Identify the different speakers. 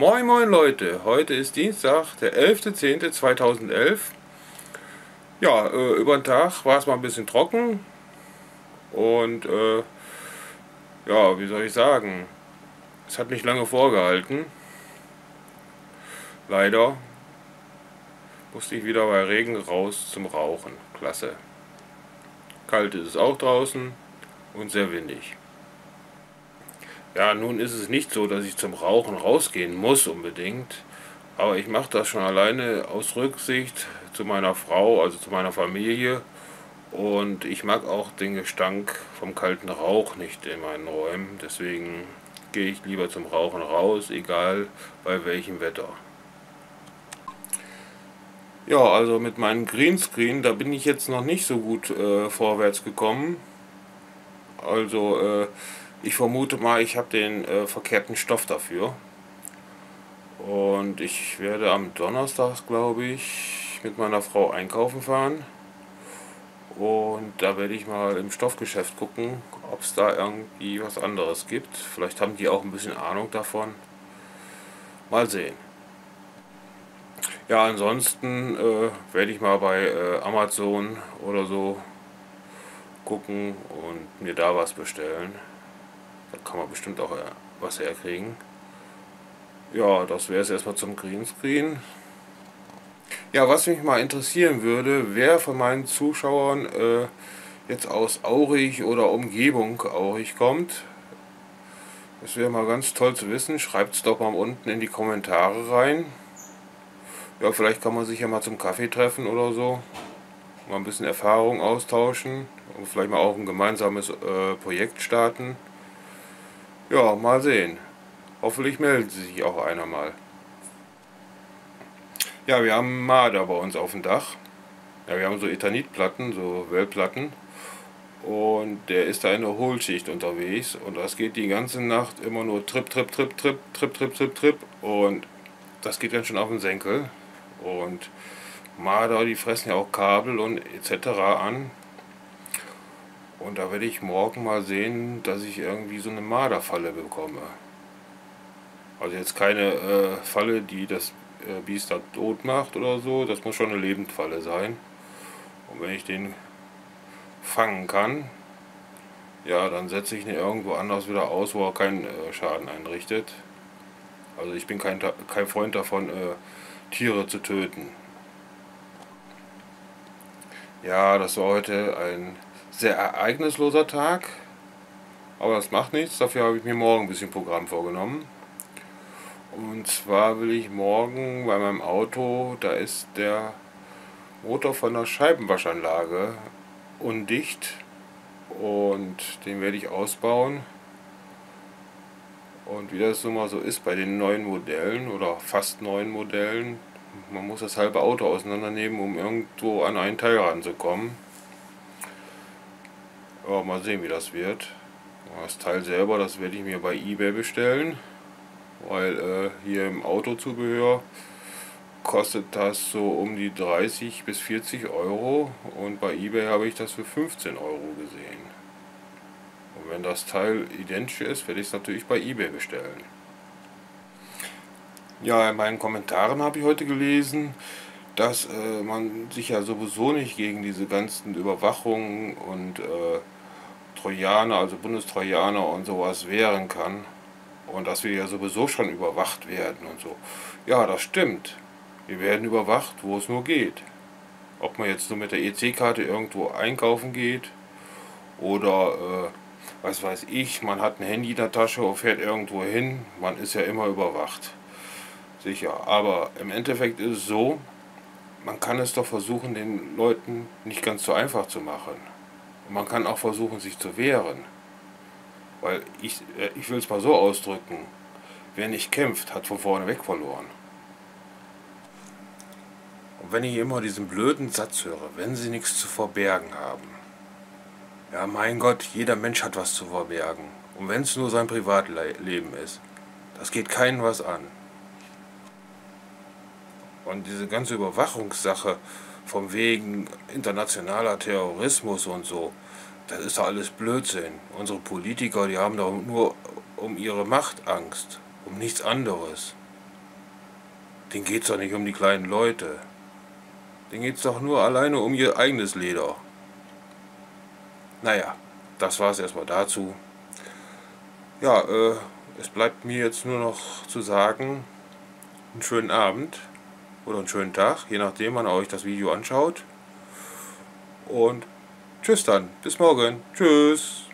Speaker 1: Moin moin Leute, heute ist Dienstag, der 11.10.2011. Ja, über den Tag war es mal ein bisschen trocken und ja, wie soll ich sagen, es hat nicht lange vorgehalten. Leider musste ich wieder bei Regen raus zum Rauchen. Klasse. Kalt ist es auch draußen und sehr windig. Ja, nun ist es nicht so, dass ich zum Rauchen rausgehen muss unbedingt, aber ich mache das schon alleine aus Rücksicht zu meiner Frau, also zu meiner Familie. Und ich mag auch den Gestank vom kalten Rauch nicht in meinen Räumen. Deswegen gehe ich lieber zum Rauchen raus, egal bei welchem Wetter. Ja, also mit meinem Greenscreen, da bin ich jetzt noch nicht so gut vorwärts gekommen. Also ich vermute mal, ich habe den verkehrten Stoff dafür. Und ich werde am Donnerstag, glaube ich, mit meiner Frau einkaufen fahren. Und da werde ich mal im Stoffgeschäft gucken, ob es da irgendwie was anderes gibt. Vielleicht haben die auch ein bisschen Ahnung davon. Mal sehen. Ja, ansonsten werde ich mal bei Amazon oder so gucken und mir da was bestellen. Da kann man bestimmt auch was herkriegen. Ja, das wäre es erstmal zum Greenscreen. Ja, was mich mal interessieren würde, wer von meinen Zuschauern jetzt aus Aurich oder Umgebung Aurich kommt. Das wäre mal ganz toll zu wissen. Schreibt es doch mal unten in die Kommentare rein. Ja, vielleicht kann man sich ja mal zum Kaffee treffen oder so. Mal ein bisschen Erfahrung austauschen. Und vielleicht mal auch ein gemeinsames Projekt starten. Ja, mal sehen. Hoffentlich meldet sich auch einer mal. Ja, wir haben Marder bei uns auf dem Dach. Ja, wir haben so Ethanitplatten, so Wellplatten. Und der ist da in der Hohlschicht unterwegs. Und das geht die ganze Nacht immer nur Trip, Trip, Trip, Trip, Trip, Trip, Trip, Trip. Und das geht dann schon auf den Senkel. Und Marder, die fressen ja auch Kabel und etc. an. Und da werde ich morgen mal sehen, dass ich irgendwie so eine Marderfalle bekomme. Also jetzt keine Falle, die das Biest da tot macht oder so. Das muss schon eine Lebendfalle sein. Und wenn ich den fangen kann, ja, dann setze ich ihn irgendwo anders wieder aus, wo er keinen Schaden einrichtet. Also ich bin kein Freund davon, Tiere zu töten. Ja, das war heute ein sehr ereignisloser Tag, aber das macht nichts. Dafür habe ich mir morgen ein bisschen Programm vorgenommen. Und zwar will ich morgen bei meinem Auto, da ist der Motor von der Scheibenwaschanlage undicht und den werde ich ausbauen. Und wie das nun mal so ist bei den neuen Modellen oder fast neuen Modellen, man muss das halbe Auto auseinandernehmen, um irgendwo an einen Teil ranzukommen. Ja, mal sehen, wie das wird. Das Teil selber, das werde ich mir bei eBay bestellen, weil hier im Autozubehör kostet das so um die 30 bis 40 Euro und bei eBay habe ich das für 15 Euro gesehen. Und wenn das Teil identisch ist, werde ich es natürlich bei eBay bestellen. Ja, in meinen Kommentaren habe ich heute gelesen, dass man sich ja sowieso nicht gegen diese ganzen Überwachungen und Trojaner, also Bundestrojaner und sowas wehren kann. Und dass wir ja sowieso schon überwacht werden und so. Ja, das stimmt. Wir werden überwacht, wo es nur geht. Ob man jetzt nur mit der EC-Karte irgendwo einkaufen geht oder was weiß ich, man hat ein Handy in der Tasche und fährt irgendwo hin, man ist ja immer überwacht. Sicher, aber im Endeffekt ist es so, man kann es doch versuchen, den Leuten nicht ganz so einfach zu machen. Und man kann auch versuchen, sich zu wehren. Weil ich will es mal so ausdrücken, wer nicht kämpft, hat von vorne weg verloren. Und wenn ich immer diesen blöden Satz höre, wenn sie nichts zu verbergen haben. Ja, mein Gott, jeder Mensch hat was zu verbergen. Und wenn es nur sein Privatleben ist, das geht keinen was an. Und diese ganze Überwachungssache von wegen internationaler Terrorismus und so, das ist doch alles Blödsinn. Unsere Politiker, die haben doch nur um ihre Macht Angst, um nichts anderes. denen geht es doch nicht um die kleinen Leute. Denen geht es doch nur alleine um ihr eigenes Leder. Naja, das war es erstmal dazu. Ja, es bleibt mir jetzt nur noch zu sagen, einen schönen Abend oder einen schönen Tag, je nachdem, wann ihr euch das Video anschaut. Und tschüss dann, bis morgen. Tschüss.